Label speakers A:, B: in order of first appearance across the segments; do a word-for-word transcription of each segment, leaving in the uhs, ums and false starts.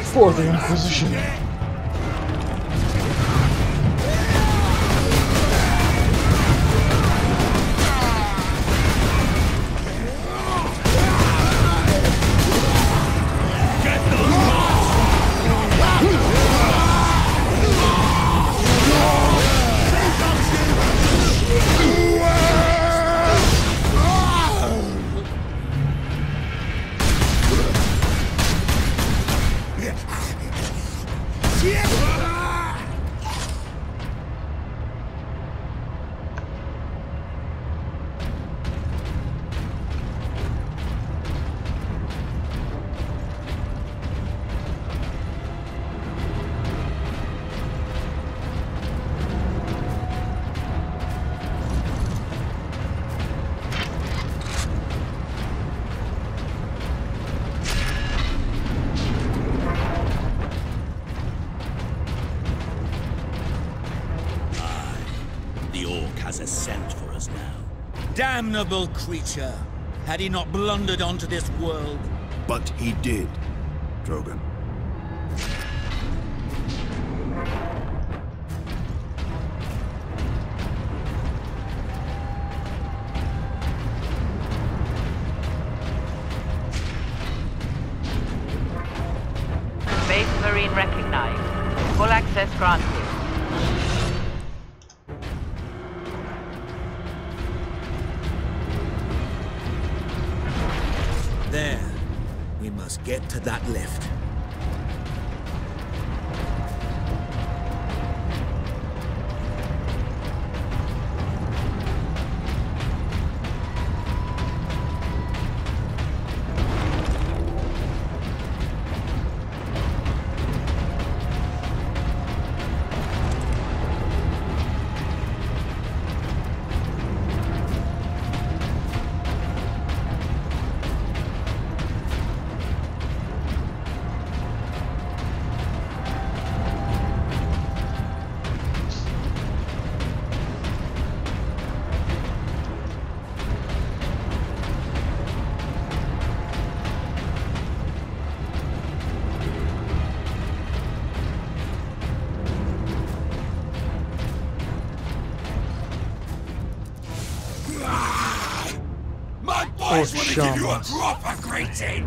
A: For the Inquisition.
B: Has a scent for us now.
C: Damnable creature! Had he not blundered onto this world?
D: But he did, Drogon.
E: Base Marine recognized. Full access granted.
C: There. We must get to that lift.
B: I just want to give you a proper greeting!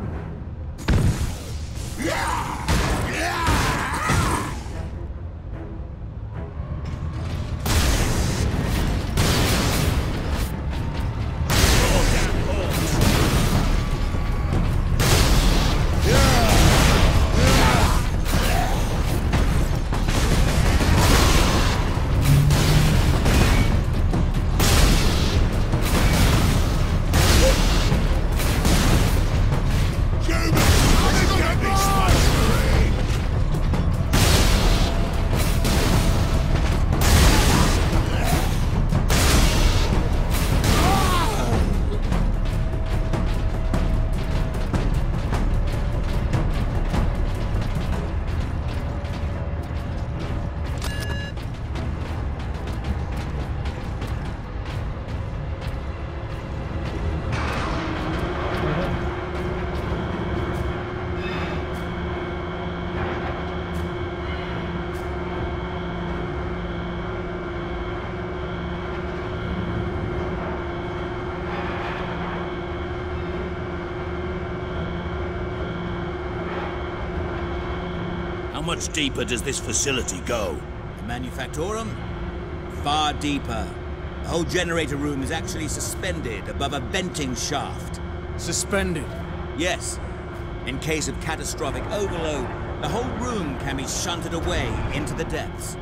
B: How much deeper does this facility go?
C: The Manufactorum? Far deeper. The whole generator room is actually suspended above a venting shaft.
A: Suspended?
C: Yes. In case of catastrophic overload, the whole room can be shunted away into the depths.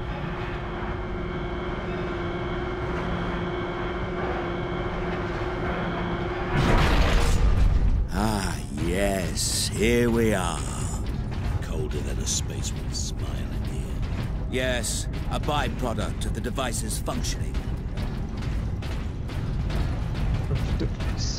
C: Ah, yes. Here we are.
B: Colder than a spaceman's smile in here.
C: Yes, a byproduct of the device's functioning.
A: Device.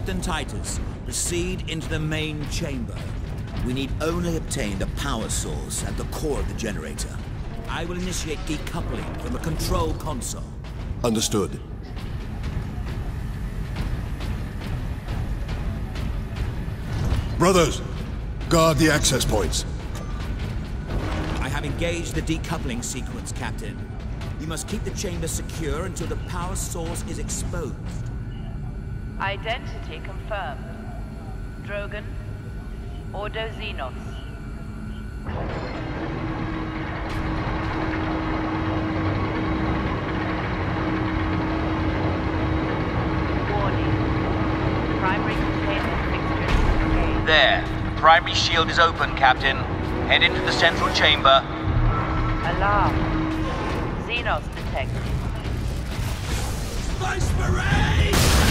C: Captain Titus, proceed into the main chamber. We need only obtain the power source at the core of the generator. I will initiate decoupling from the control console.
D: Understood. Brothers, guard the access points.
C: I have engaged the decoupling sequence, Captain. We must keep the chamber secure until the power source is exposed.
E: Identity confirmed. Drogon, Ordo Xenos. Warning. Primary containment fixtures engaged.
C: There. Primary shield is open, Captain. Head into the central chamber.
E: Alarm. Xenos detected.
B: Space Marine!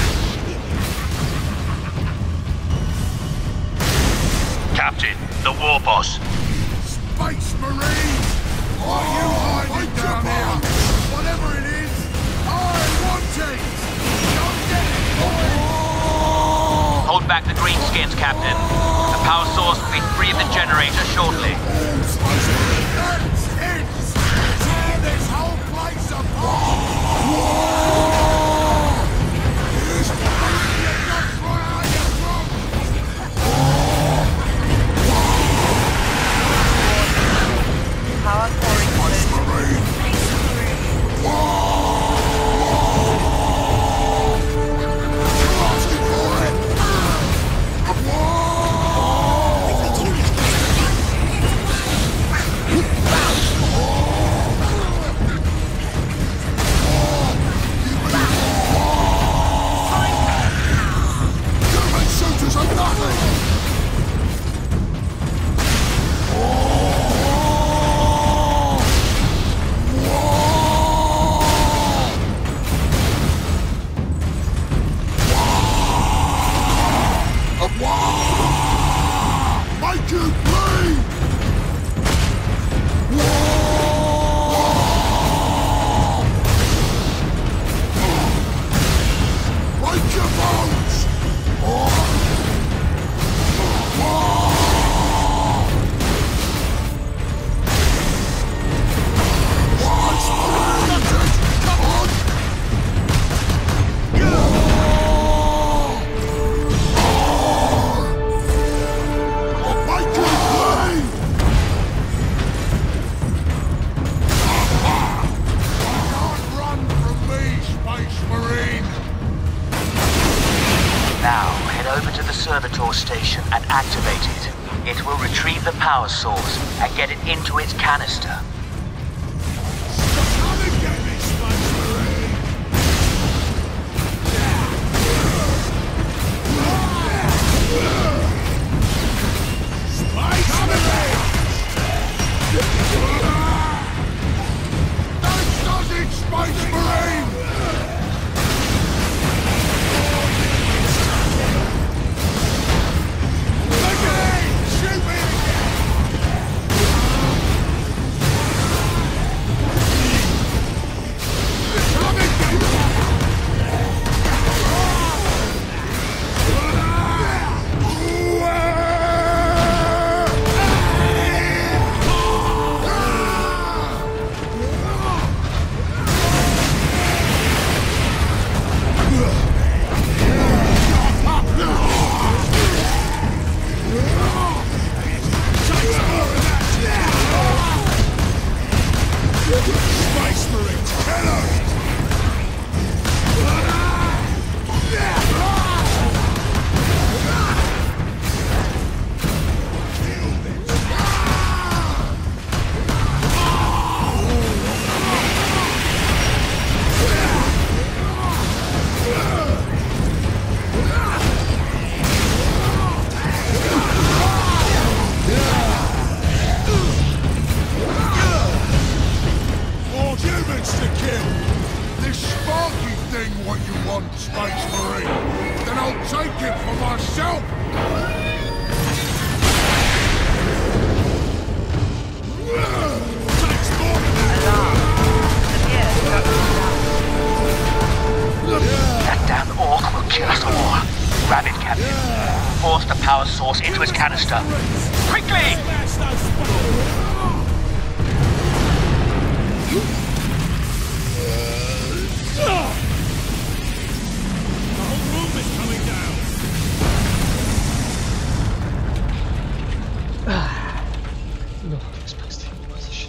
F: Captain, the war boss.
B: Space Marine! Why are you hiding down here? Whatever it is, I want it! Don't get it, boy!
F: Hold back the greenskins, Captain. The power source will be free of the generator shortly.
B: Space Marine, that's it! Tear this whole place apart!
E: Power coring
F: Station and activate it. It will retrieve the power source and get it into its canister.
B: Come and get me, Space Marine! Space Marine! That does it, Space Marine!
F: That damn orc will kill us all. Grab it. Armor's canister. Quickly!
A: No, respects the Inquisition.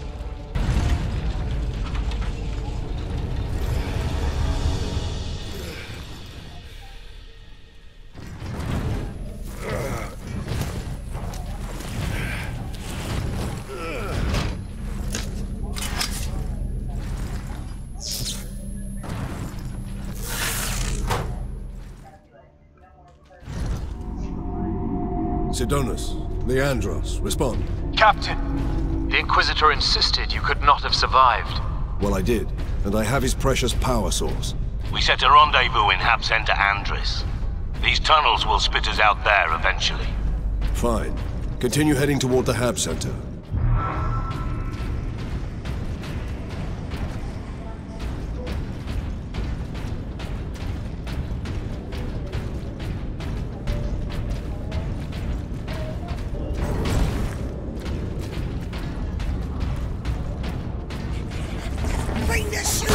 D: Sidonus, Leandros, respond.
G: Captain, the Inquisitor insisted you could not have survived.
D: Well, I did, and I have his precious power source.
H: We set a rendezvous in Hab Center Andris. These tunnels will spit us out there eventually.
D: Fine. Continue heading toward the Hab Center.
B: Bring the shooters!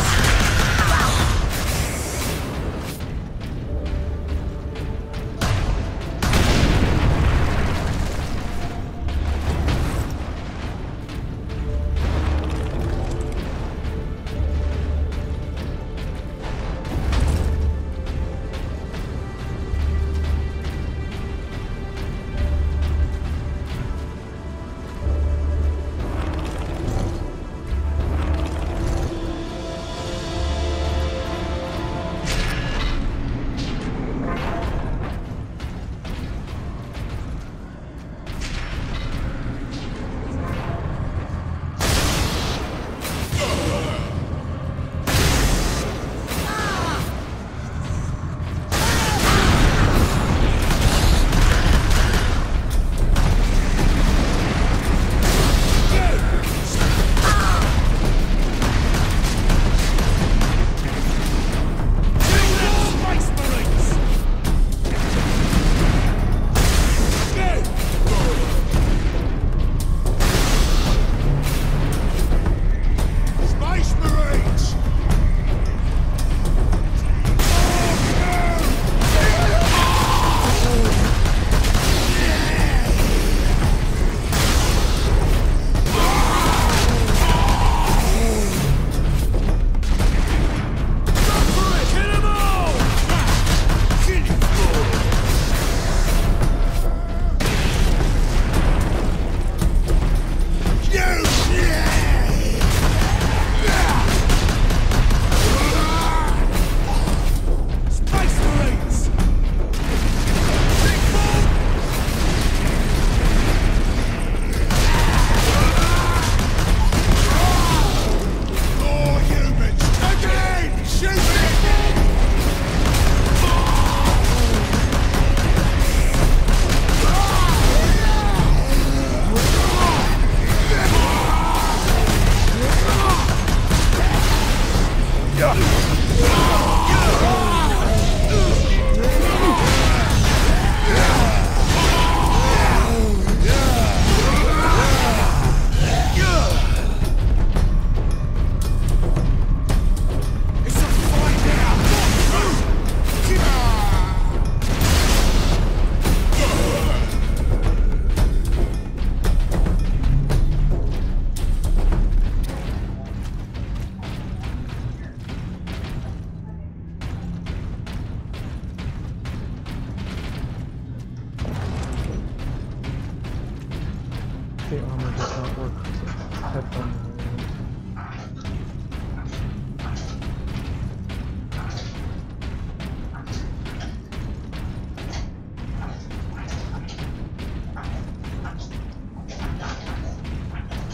A: The armor does not work with the headphone.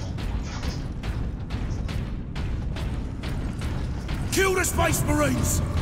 B: Kill the Space Marines!